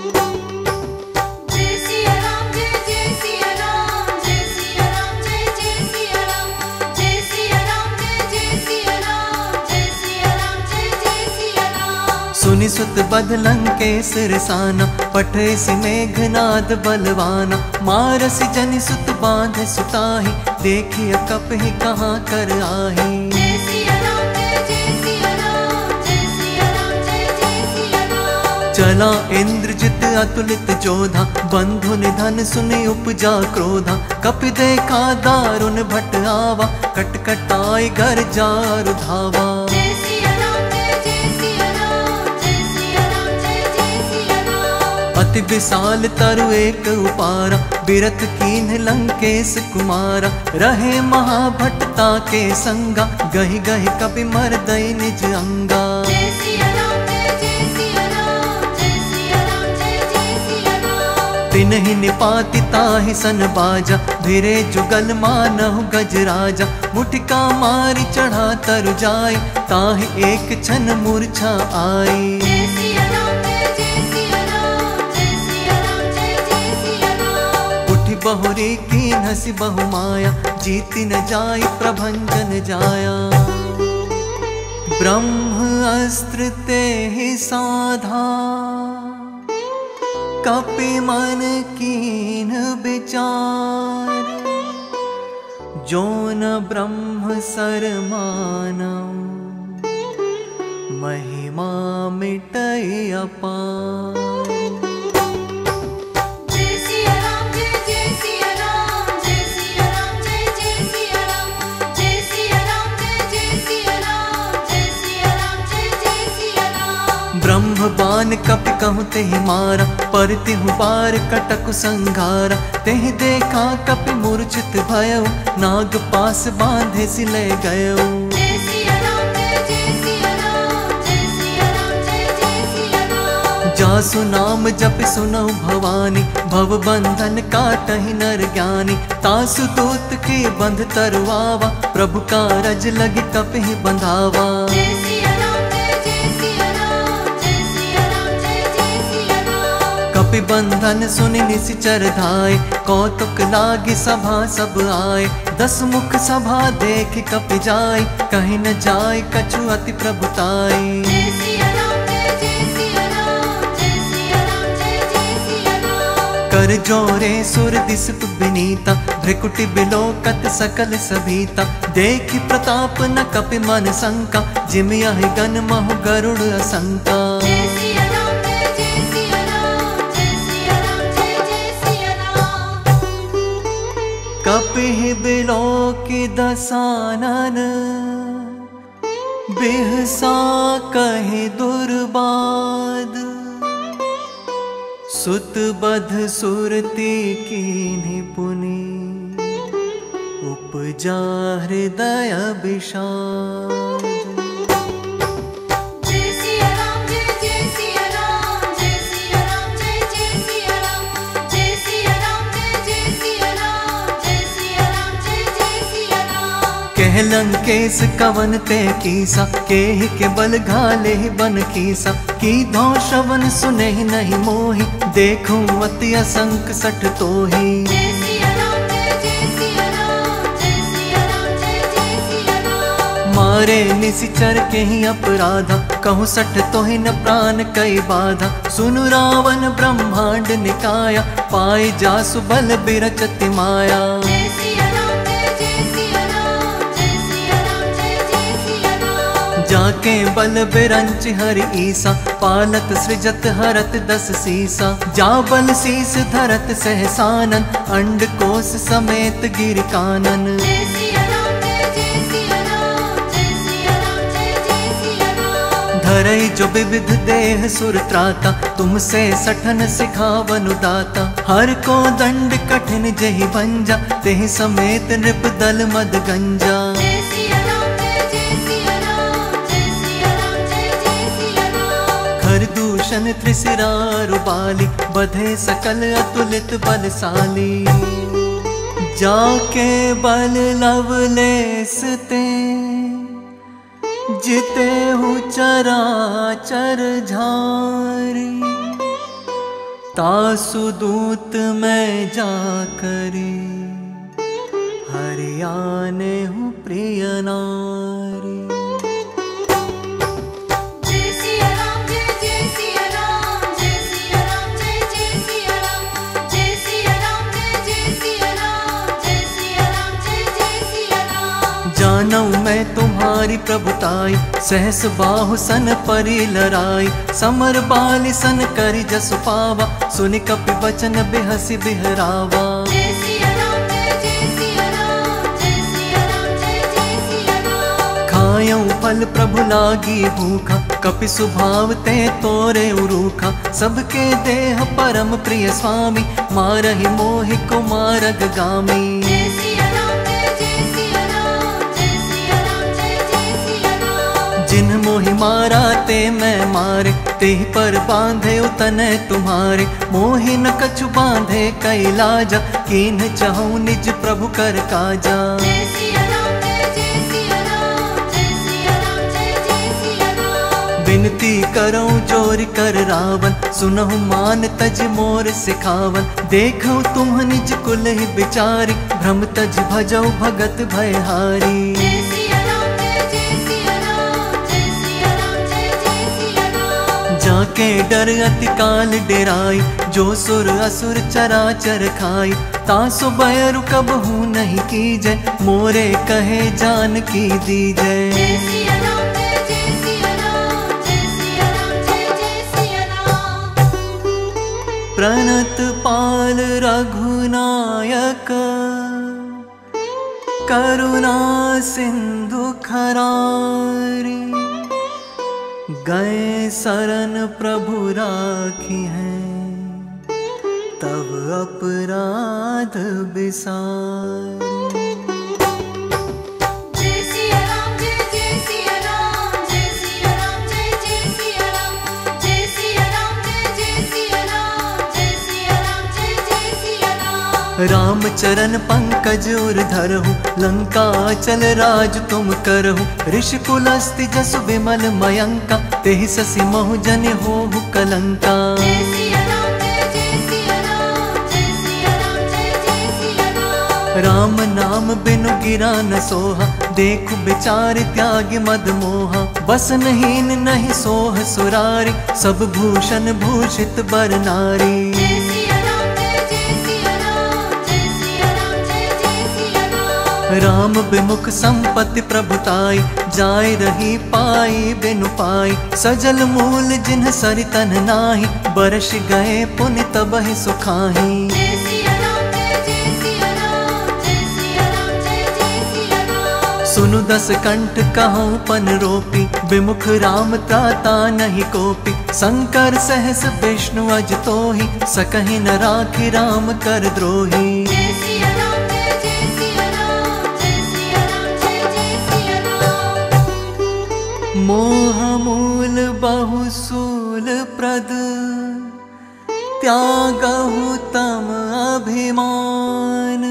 जय सिया राम जय जय सिया राम, जय सिया राम जय जय सिया राम। जय सिया राम जय जय सिया राम, जय सिया राम जय जय सिया राम। सुनि सुत बध लंकेश रिसाना, पठेसि मेघनाद बलवाना, मारसि जनि सुत बांधे सुताहि, देखिय कपहि कहाँ कर आहि। जय सिया राम जय जय सिया राम, जय सिया राम जय जय सिया राम। चला इंद्रजित अतुलित जोधा, बंधु निधन सुनि उपजा क्रोधा, कपि देखा दारुण भट आवा, कट कटाई घर जारु धावा। जय सिया राम जय जय सिया राम, जय सिया राम जय जय सिया राम। अति विशाल तरु एक उपारा, बिरथ कीन्ह लंकेश कुमारा, रहे महाभट्टा के संगा, गहि गहि कपि मरदई निज अंगा। जय सिया राम जय जय सिया राम, जय सिया राम जय जय सिया राम। तिन्हि निपाति ताहि सन बाजा, भिरे जुगल मानहु गजराजा, मुठिका मारि चढ़ा तरु जाय, ताहि एक क्षण मूर्छा आई। जय सिया राम जय जय सिया राम, जय सिया राम जय जय सिया राम। उठि बहुरी कीन्ह सि बहु माया, जीति न जाय प्रभंजन जाया। ब्रह्म अस्त्र तेहि साधा, कपि मन कीन्ह विचार, जो न ब्रह्म सर मानव, महिमा मिटै अपार। जय सिया राम जय जय सिया राम, जय सिया राम जय जय सिया राम। जय सिया राम जय जय सिया राम, जय सिया राम जय जय सिया राम। ब्रह्म बान कपि कहूँ तेहि मारा, पर तिहु बार कटकु संघारा, तेहि देखा कपि मूर्छित भयउ, नाग पास बांधे सिले गयउ। जय सिया राम जय जय सिया राम, जय सिया राम जय जय सिया राम। जासु नाम जपि सुनऊ भवानी, भव बंधन काटहि नर ज्ञानी, तासु दूत के बंध तरुआवा, प्रभु कारज लगी कपि बंधावा। जय सिया राम जय जय सिया राम, जय सिया राम जय जय सिया राम। कपि बंधन सुनि निशिचर धाय, कौतुक लागी सभा सब आए, दस मुख सभा देख कपि जाय, कहीं न जाय कछु अति प्रभुताई। जय सिया राम जय जय सिया राम, जय सिया राम जय जय सिया राम। कर जोरे सुर दिसप विनीता, भ्रिकुटि बिलोकत सकल सभीता, देखि प्रताप न कपि मन शंका, जिमि यहि गन महु गरुड़ असंका। जय सिया राम जय जय सिया राम, जय सिया राम जय जय सिया राम। कपि बिलोकि दसानन, बिहसा कहे दुर्बाद, सुत बध सुरती कीन्हि पुनि, उपजा हृदय विषाद। जय सिया राम जय जय सिया राम, जय सिया राम जय जय सिया राम। जय सिया राम जय जय सिया राम, जय सिया राम जय जय सिया राम। कह लंकेश कवन ते कीसा, केहि के बल घाले बन कीसा, की धौ श्रवण सुने नहीं मोहि, देखूं अति असंक सठ तोहि। जय सिया राम जय जय सिया राम, जय सिया राम जय जय सिया राम। मारे निशिचर के ही अपराधा, कहूँ सठ तोहि न प्राण कई बाधा, सुनु रावण ब्रह्मांड निकाया, पाई जासु बल बिरचति माया। जय सिया राम जय जय सिया राम, जय सिया राम जय जय सिया राम। जाके बल बिरंच हरि ईसा, पालत सृजत हरत दस सीसा, जा बल शीस धरत सहसानन, अंड कोश समेत गिर कानन। जय सिया राम जय जय सिया राम, जय सिया राम जय जय सिया राम। धरई जो विविध देह सुर त्राता, तुमसे सठन सिखावनु दाता, हर को दंड कठिन जहि भंजा, तेहि समेत नृप दल मद गंजा। जय सिया राम जय जय सिया राम, जय सिया राम जय जय सिया राम। खर दूषण त्रिशिरा रुबाली, बधे सकल अतुलित बलशाली, जाके बल लवलेस ते, जिते हूँ चराचर झारी, तासु दूत मैं जाकरी, हरियाने हूँ प्रिय नारी। जय सिया राम जय जय जानऊ मैं तुम्हारी प्रभुताई, सहस बाहु सन परी लराई, समर बाली सन करी जसु पावा, सुनि कपि बचन बेहसी बिहरावा। जय सिया राम जय जय सिया राम, जय सिया राम जय जय सिया राम। खायऊ फल प्रभु लागी भूखा, कपि सुभाव ते तोरे उरूखा, सबके देह परम प्रिय स्वामी, मारहि मोहि कुमारग गामी। जय सिया राम जय जय सिया राम, जय सिया राम जय जय सिया राम। जिन मोहि मारा ते मैं मारे, तेहि पर बांधे उतने तुम्हारे, मोहि न कछु बांधे कैलाजा, कीन्ह चाहूँ निज प्रभु कर काजा। जय सिया राम जय जय सिया राम, जय सिया राम जय जय सिया राम। विनती करऊँ जोर कर रावण, सुनहु मान तज मोर सिखावन, देखऊँ तुम निज कुल ही बिचारी, भ्रम तज भजऊ भगत भयहारी। जय सिया राम जय जय सिया राम, जय सिया राम जय जय सिया राम। जाके डर अति काल डेराई, जो सुर असुर चराचर खाई, तासो बैरु कबहू नहीं कीजय, मोरे कहे जान की दीजय। जय सिया राम जय जय सिया राम, जय सिया राम जय जय सिया राम। प्रणत पाल रघुनायक, करुणा सिंधु खरारी, गए शरण प्रभु राखी हैं, तब अपराध बिसारी। जय सिया राम जय जय सिया राम, जय सिया राम जय जय सिया राम। जय सिया राम जय जय सिया राम, जय सिया राम जय जय सिया राम। राम चरण पंकज उर धरहु, लंका चल राज तुम करहु, ऋषि कुलस्ति जसु विमल मयंका, तेहि ससि महु जन होहु कलंका। जय सिया राम जय जय सिया राम, जय सिया राम जय जय सिया राम। राम नाम बिनु गिरा न सोहा, देखु बिचार त्याग मद मोहा, बसनहीन नहीं सोह सुरारी, सब भूषण भूषित बर नारी। जय सिया राम जय जय सिया राम, जय सिया राम जय जय सिया राम। राम विमुख संपत्ति प्रभुताई, जाय रही पाई बिनु पाई, सजल मूल जिन्ह सरितन नाही, बरस गए पुनि तबहि सुखाही। जय सिया राम जय जय सिया राम, जय सिया राम जय जय सिया राम। सुनु दस कंठ कहूँ पन रोपी, विमुख राम त्राता नहीं कोपी, शंकर सहस विष्णु अज तोहि, सकहि न राखि राम कर द्रोही। जय सिया राम जय जय सिया राम, जय सिया राम जय जय सिया राम। मोह मूल बहुसूल प्रद, त्यागहु तम अभिमान,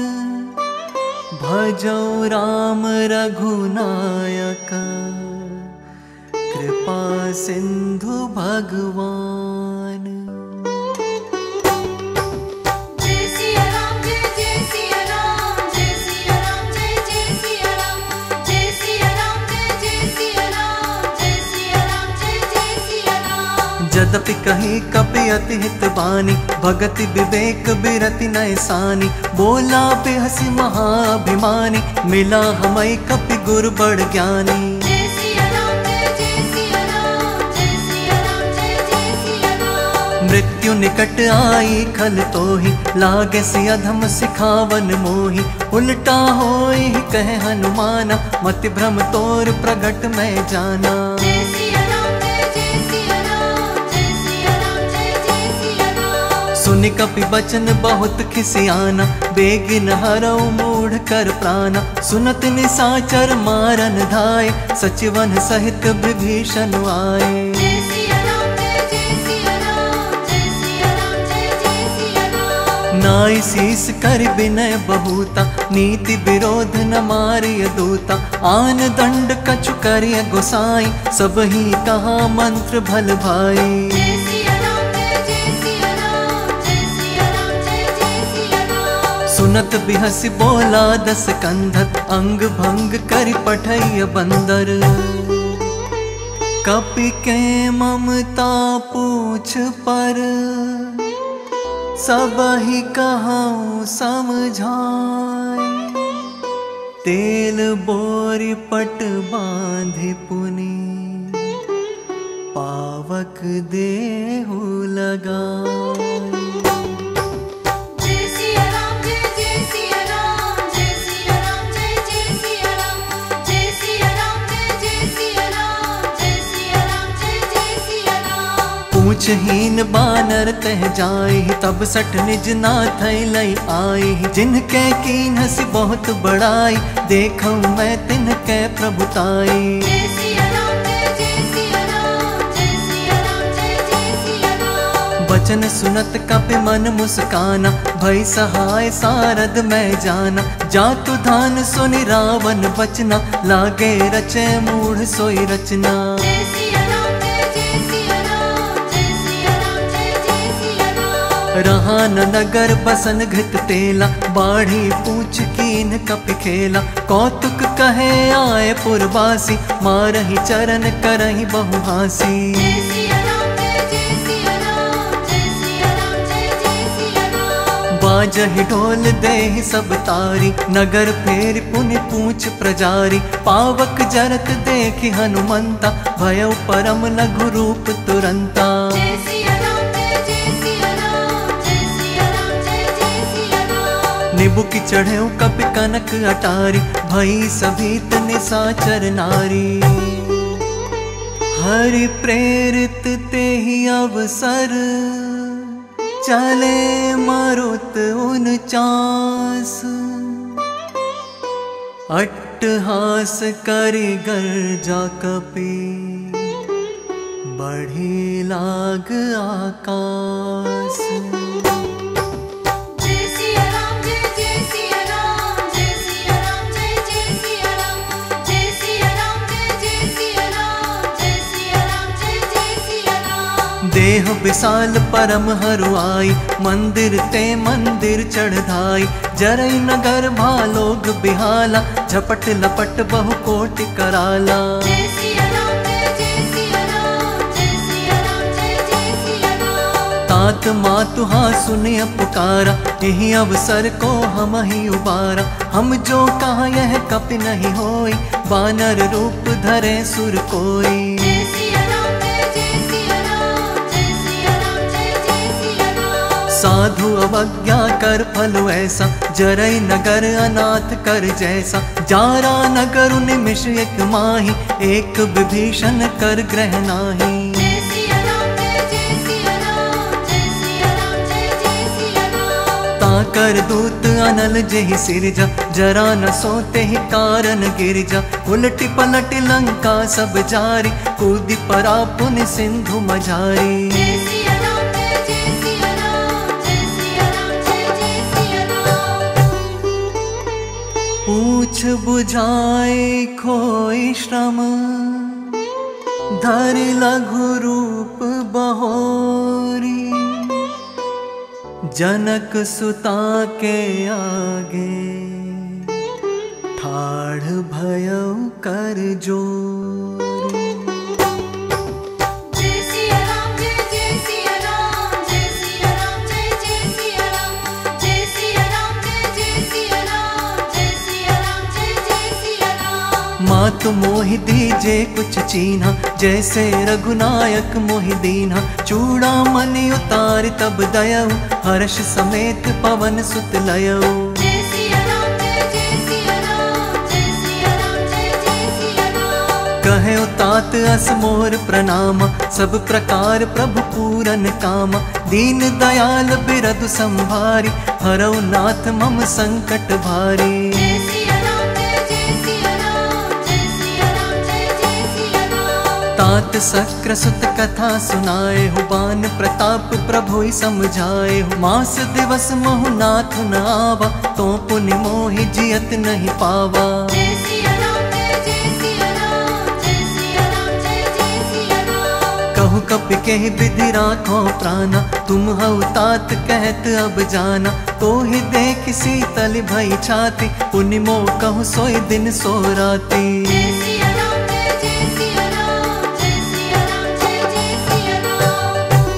भजौ राम रघुनायक, कृपा सिंधु भगवान। जय सिया राम जय जय सिया राम, जय सिया राम जय जय सिया राम। जय सिया राम जय जय सिया राम, जय सिया राम जय जय सिया राम। जदपि कही कपि अति हित बानी, भगति विवेक बिरति नय सानी, बोला बेहसी महाभिमानी, मिला हमई कपि गुरु बड़ ज्ञानी। जय सिया राम जय जय सिया राम, जय सिया राम जय जय सिया राम। मृत्यु निकट आई खल तोहि, लागे सि अधम सिखावन मोहि, उल्टा होई कहे हनुमाना, मति भ्रम तोर प्रगट मैं जाना। जय सिया राम जय जय सिया राम, जय सिया राम जय जय सिया राम। सुनि कपि बचन बहुत खिसियाना, बेगिन हरऊ मूढ़ कर प्राणा, सुनत निसाचर मारन धाय, सचिवन सहित विभीषण आए। जय सिया राम जय जय सिया राम, जय सिया राम जय जय सिया राम। नाई शीस कर विनय बहुता, नीति विरोध न मारिय दूता, आन दंड कछु करिय गोसाई, सब ही कहा मंत्र भल भाई। जय सिया राम जय जय सिया राम, जय सिया राम जय जय सिया राम। सुनत बिहसी बोला दस कंधर, अंग भंग करि पठैय बंदर, कपि के ममता पूछ पर, सबहि कहूँ समझाए, तेल बोरी पट बांधे पुनि पावक देहु लगाई। जय सिया राम जय जय सिया राम जय सिया राम जय जय सिया राम जय सिया राम जय जय सिया राम जय सिया राम जय जय सिया राम। पूछहीन बानर तह जाई तब सठ निज नाथ लई आई। जिनके कीन हसी बहुत बड़ाई देखूं मैं तिनके प्रभुताई। जय सिया राम जय जय सिया राम जय सिया राम जय जय सिया राम। बचन सुनत कपि मन मुस्काना भई सहाय सारद मैं जाना। जातु धान सुनि रावण बचना लागे रचे मूढ़ सोई रचना। जय सिया राम जय जय सिया राम जय सिया राम जय जय सिया राम। रहान नगर बसन घृत तेला बाढ़ी पूछ कीन कपि खेला। कौतुक कहे आए पुरवासी मारहि चरण करहि बहु हासी। जय सिया राम जय जय सिया राम जय सिया राम जय जय सिया राम। बाजहि ढोल देहि सब तारी नगर फेर पुनि पूछ प्रजारी। पावक जरत देखि हनुमंता भयउ परम लघु रूप तुरंता। जय सिया राम जय जय सिया राम जय सिया राम जय जय सिया राम। निबुक चढ़ेउ कपि कनक अटारी भई सभीत निसाचर नारी। हरि प्रेरित तेहि अवसर चले मारुत उनचास। अट्टहास करि गर्जा कपि बढ़ी लाग आकाश। जय सिया राम जय जय सिया राम जय सिया राम जय जय सिया राम जय सिया राम जय जय सिया राम जय सिया राम जय जय सिया राम। देह विशाल परम हरुआई मंदिर ते मंदिर चढ़ाई। जरई नगर भालोग बिहाला झपट लपट बहु कोटि कराला। जय सिया राम जय जय सिया राम जय सिया राम जय जय सिया राम। तात मातुहा सुनिय पुकारा यही अवसर को हम ही उबारा। हम जो कहा यह कपि नहीं होई बानर रूप धरे सुर कोई। जय सिया राम जय जय सिया राम जय सिया राम जय जय सिया राम। साधु अवज्ञा कर फल ऐसा जरई नगर अनाथ कर जैसा। जारा नगर निमिष एक माही एक विभीषण कर ग्रह नाही। जय सिया राम जय जय सिया राम जय सिया राम जय जय सिया राम। ताकर दूत अनल जेहि सिरजा जरा न सोते ही कारण गिरजा। उलटी पलटी लंका सब जारी कूदी परा पुनि सिंधु मझारी। जय सिया राम जय जय सिया राम जय सिया राम जय जय सिया राम। पूछ बुझाए खोई श्रम धरि लघु रूप बहोरी। जनक सुता के आगे ठाढ़ भयउ कर जोरी। जय सिया राम जय जय सिया राम जय सिया राम जय जय सिया राम जय सिया राम जय जय सिया राम जय सिया राम जय जय सिया राम। मात मोहि दीजे कुछ चीन्हा जैसे रघुनायक मोहि दीन्हा। चूड़ा मणि उतार तब दयऊ हर्ष समेत पवन सुत लयऊ। जय सिया राम जय जय सिया राम जय सिया राम जय जय सिया राम। कहे तात अस मोर प्रणाम सब प्रकार प्रभु पूरन काम। दीन दयाल बिरदु संभारी हरऊ नाथ मम संकट भारी। जय सिया राम जय जय सिया राम जय सिया राम जय जय सिया राम। तात सक्र सुत कथा सुनाए हो बान प्रताप प्रभु समझाए हो। मास दिवस मोहु नाथ न आवा तो पुनि मोहि जियत नहीं पावा। जय सिया राम जय जय सिया राम जय सिया राम जय जय सिया राम। कहु कपि केहि विधि राखो प्राणा तुम हऊ तात कहत अब जाना। तो ही देख शीतल भई छाती पुनि मोह कहु सोई दिन सो राती। जय सिया राम जय जय सिया राम जय सिया राम जय जय सिया राम।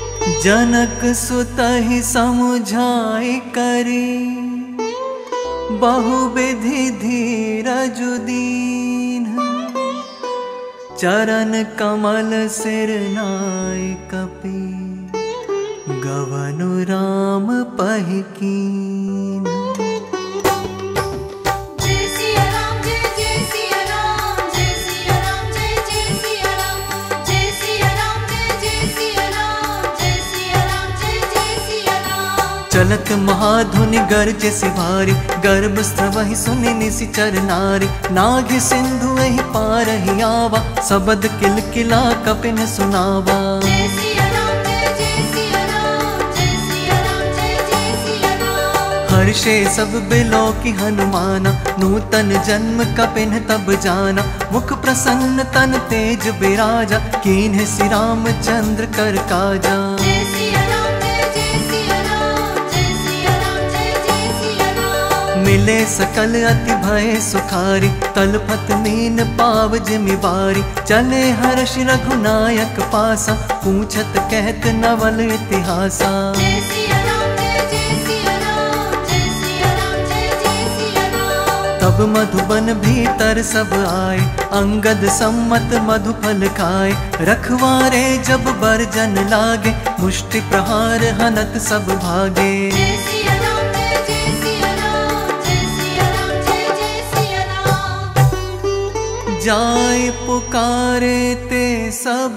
जनक सुतहि समुझाई करी बहुविधि धीरज दीन, चरण कमल सिर नाय कपि, गवनु राम पहि कीन। जय सिया राम जय जय सिया राम, जय सिया राम जय जय सिया राम, जय सिया राम जय जय सिया राम, जय सिया राम जय जय सिया राम। चलत महाधुनि गर्जे सिवारी, गर्भस्थ वही सुनि निशिचर नारी। नाग सिंधु वही पार ही आवा, सबद किल किला कपिन सुनावा। जय सिया राम जय जय सिया राम, जय सिया राम जय जय सिया राम। हर्षे सब बिलो की हनुमाना, नूतन जन्म कपिन तब जाना। मुख प्रसन्न तन तेज बिराजा, कीन्ह श्री रामचंद्र कर काजा। जय सिया राम जय जय सिया राम, जय सिया राम जय जय सिया राम। मिले सकल अति भय सुखारी, तलपत मीन पाव जिमिवारी। चले हर्ष रघुनायक पासा, पूछत कहत नवल इतिहासा। जय सिया राम जय जय सिया राम, जय सिया राम जय जय सिया राम। तब मधुबन भीतर सब आए, अंगद सम्मत मधुफल खाए। रखवारे जब बरजन लागे, मुष्टि प्रहार हनत सब भागे। जय सिया राम जय जय सिया राम, जय सिया राम जय जय सिया राम। जाय पुकारे ते सब,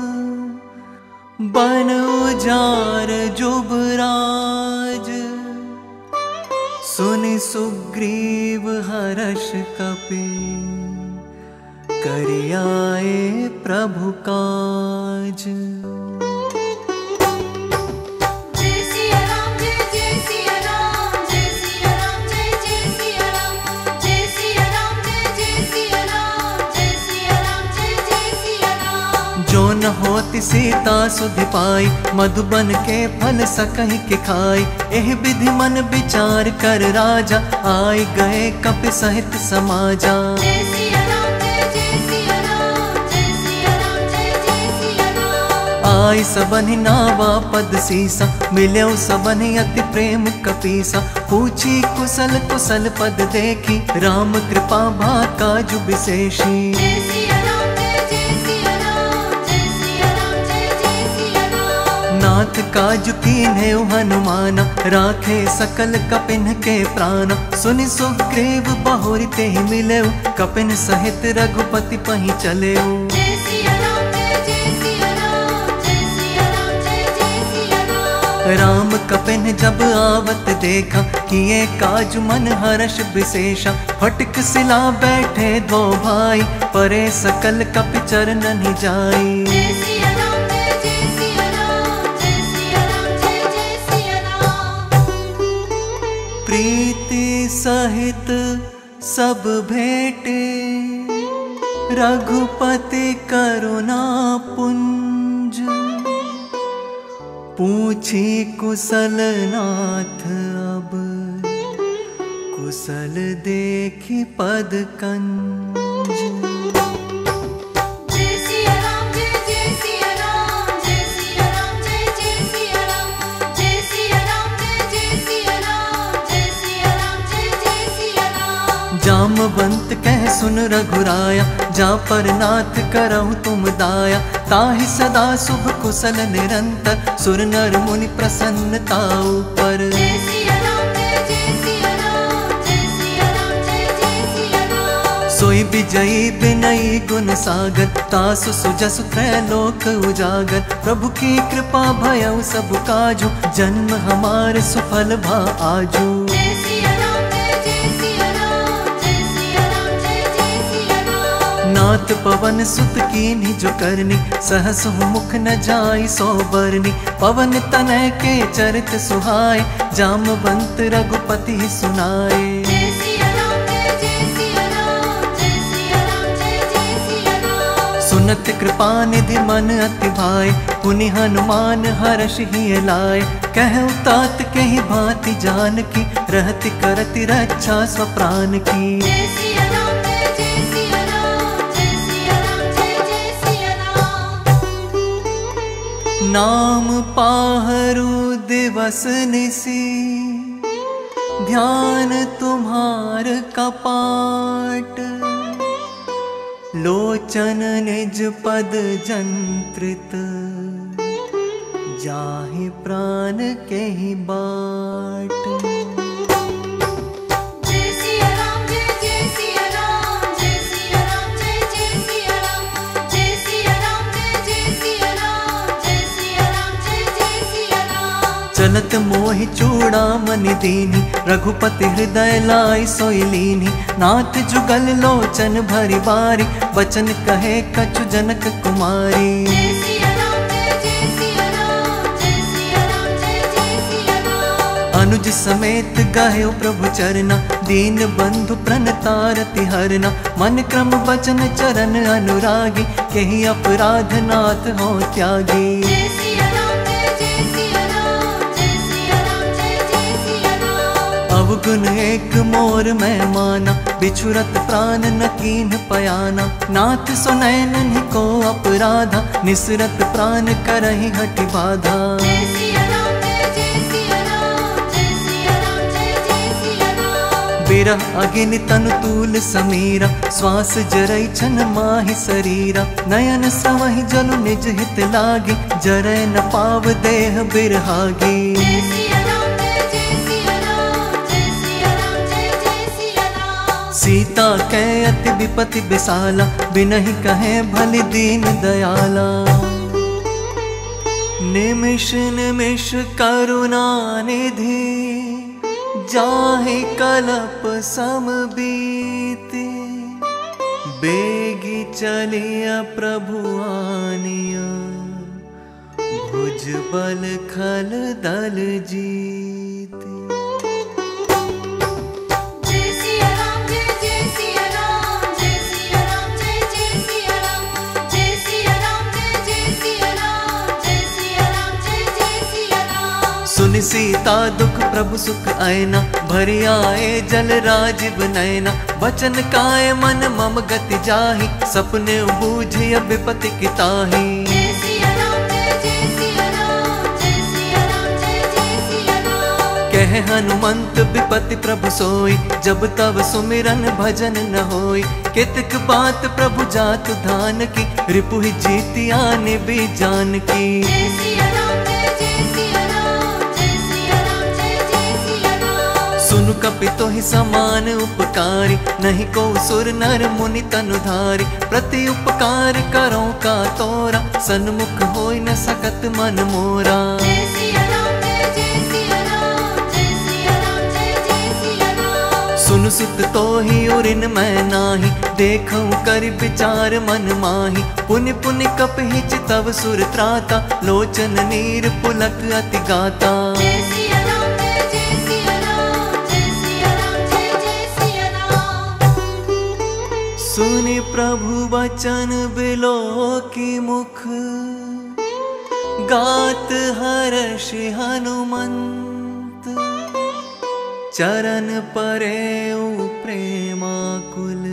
बन उजार जुबराज। सुनि सुग्रीव हर्ष कपि, करियाए प्रभु काज। जय सिया राम जय जय सिया राम, जय सिया राम जय जय सिया राम, जय सिया राम जय जय सिया राम, जय सिया राम जय जय सिया राम। जो न होति सीता सुधि पाई, मधुबन के फल सकहि के खाई। एह विधि मन विचार कर राजा, आई गए कपि सहित समाजा। जय सिया राम जय जय सिया राम, जय सिया राम जय जय सिया राम। आई सबनि नावा पद सीसा, मिल्यो सबनि अति प्रेम कपीसा। पूछी कुशल कुशल पद देखी, राम कृपा भा काजु विशेषी। जय सिया राम जय जय सिया राम, जय सिया राम जय जय सिया राम। नाथ काजु कीन्हे हनुमाना, राखे सकल कपिन के प्राण। सुनि सुग्रीव बहुरि तेहि मिलेउ, कपिन सहित रघुपति पहि चलेउ। जय सिया राम जय जय सिया राम, जय सिया राम जय जय सिया राम। राम कपिन जब आवत देखा, किए काजु मन हर्ष विशेषा। फटक सिला बैठे दो भाई, परे सकल कपि चरणनि जाई। जय सिया राम जय जय सिया राम, जय सिया राम जय जय सिया राम। प्रीति सहित सब भेटे, रघुपति करुणा पुंज। पूछी कुशल नाथ अब, कुशल देखी पद कंज। जय सिया राम जय जय सिया राम, जय सिया राम जय जय सिया राम, जय सिया राम जय जय सिया राम, जय सिया राम जय जय सिया राम। जामवंत कह सुन रघुराया, जा पर नाथ करहु तुम दाया। ताहि सदा शुभ कुशल निरंतर, सुर नर मुनि प्रसन्नता ऊपर। जय सिया राम जय जय सिया राम, जय सिया राम जय जय सिया राम। सोई विजयी विनयी गुण सागर, तासु सुजसु त्रैलोक उजागर। प्रभु की कृपा भयउ सब काजु, जन्म हमार सुफल भा आजू। जय सिया राम जय जय सिया राम, जय सिया राम जय जय सिया राम। नाथ पवन सुत कीन्ही जो करनी, सहस मुख न जाई सो बरनी। पवन तनय के चरित सुहाए, जामवंत रघुपति सुनाए। जय सिया राम जय जय सिया राम, जय सिया राम जय जय सिया राम। सुनत कृपा निधि मन अति भाई, पुनि हनुमान हर्ष ही लाए। कहु तात के ही भांति जान की, रहति करति रक्षा स्वप्राण की। जय सिया राम जय जय सिया राम, जय सिया राम जय जय सिया राम। नाम पाहरु दिवस निसी, ध्यान तुम्हार कपाट, लोचन निज पद जंत्रित, जाहि प्राण के ही बाट। जय सिया राम जय जय सिया राम, जय सिया राम जय जय सिया राम, जय सिया राम जय जय सिया राम, जय सिया राम जय जय सिया राम। चलत मोहि चूड़ामणि दीनी, रघुपति हृदय लाई सोई लीनी। नाथ जुगल लोचन भरी बारी, बचन कहे कछु जनक कुमारी। जय सिया राम जय जय सिया राम, जय सिया राम जय जय सिया राम। अनुज समेत गायो प्रभु चरना, दीन बंधु प्रणतारति हरना। मन क्रम वचन चरण अनुरागी, केहि अपराध नाथ हो त्यागी। जय सिया राम जय जय सिया राम, जय सिया राम जय जय सिया राम। अवगुण एक मोर मैं माना, बिछुरत प्राण न कीन्ह पयाना। नाथ सुनैन को अपराधा, निसरत प्राण करहि हठि बाधा। जय सिया राम जय जय सिया राम, जय सिया राम जय जय सिया राम। बिरह अगिन तनु तूल समीरा, श्वास जरई छन माहि शरीरा। नयन सवहि जलु निज हित लागी, जरय न पाव देह बिरहागी। जय सिया राम जय जय सिया राम, जय सिया राम जय जय सिया राम। सीता कै अति विपति बिसाला, बिनहि कहे भलि दीन दयाला। निमिष निमिष करुणा निधि, जाहि कलप सम बीति। बेगी चलिया प्रभु आनिया, भुज बल खल दल जीति। जय सिया राम जय जय सिया राम, जय सिया राम जय जय सिया राम, जय सिया राम जय जय सिया राम, जय सिया राम जय जय सिया राम। सुनि सीता दुख प्रभु सुख आयना, भरि आए जल राजीव नयना। वचन काय मन मम गति जाहि, सपने बूझिय विपति की ताहि। जय सिया राम जय जय सिया राम, जय सिया राम जय जय सिया राम। कह हनुमंत विपति प्रभु सोई, जब तब सुमिरन भजन न होई। कितक बात प्रभु जात धान की, रिपुहि जीतिया निबि जानकी। जय सिया राम जय जय सिया राम, जय सिया राम जय जय सिया राम। सुनु कपि तोहि समान उपकारी, नहीं को सुर नर मुनि तनुधारी। प्रति उपकार करो का तोरा, सन्मुख होई न सकत मन मोरा। जय सिया राम जय जय सिया राम, जय सिया राम जय जय सिया राम। सुन सुत तोहि उरिन मैं नाही, देखऊं कर विचार मन माही। पुनि पुनि कपहि चितव सुर त्राता, लोचन नीर पुलक अति गाता। जय सिया राम जय जय सिया राम, जय सिया राम जय जय सिया राम। सुनि प्रभु वचन बिलो की मुख, गात हर्षि हनुमंत। चरण परेउ प्रेमाकुल,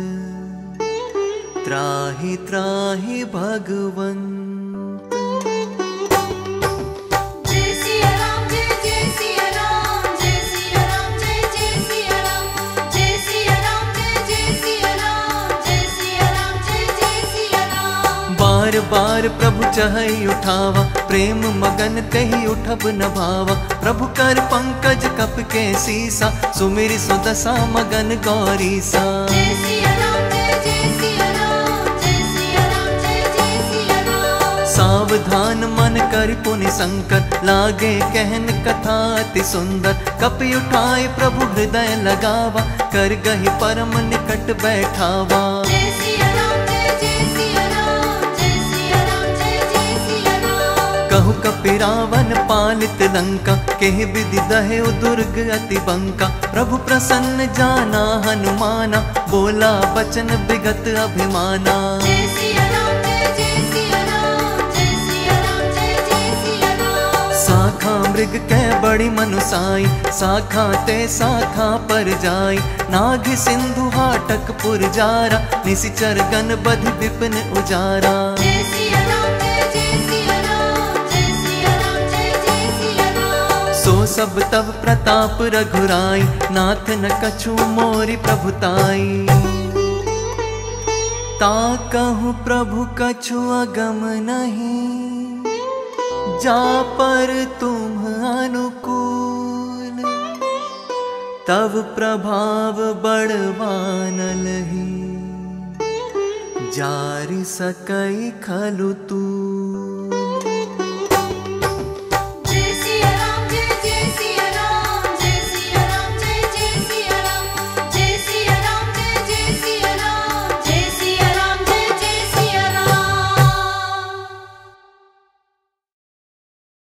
त्राहि त्राहि भगवंत। जय सिया राम जय जय सिया राम, जय सिया राम जय जय सिया राम, जय सिया राम जय जय सिया राम, जय सिया राम जय जय सिया राम। बार बार प्रभु चहई उठावा, प्रेम मगन तेहि उठब न भावा। प्रभु कर पंकज कप के सीसा, सुमिरि सुदशा मगन गौरीसा। जय सिया राम जय जय सिया राम, जय सिया राम जय जय सिया राम। सावधान मन कर पुनि संकर, लागे कहन कथा अति सुंदर। कपि उठाए प्रभु हृदय लगावा, कर गहि परम निकट बैठावा। जय सिया राम जय जय सिया राम, जय सिया राम जय जय सिया राम। कहु कपि रावण पालित लंका, केहि विधि दहे दुर्ग अति बंका। प्रभु प्रसन्न जाना हनुमाना, बोला बचन विगत अभिमाना। जय सिया राम जय जय सिया राम, जय सिया राम जय जय सिया राम। शाखा मृग कै बड़ी मनुसाई, शाखा ते शाखा पर जाई। नाग सिंधु हाटक पुर जारा, निशिचर गण बधि विपिन उजारा। जय सिया राम जय जय सिया राम, जय सिया राम जय जय सिया राम। सो सब तब प्रताप रघुराई, नाथ न कछु मोरि प्रभुताई। ता कहूँ प्रभु कछु अगम नहीं, जा पर तुम अनुकूल। तब प्रभाव बड़वानलहि, जारि सकई खलु तूल।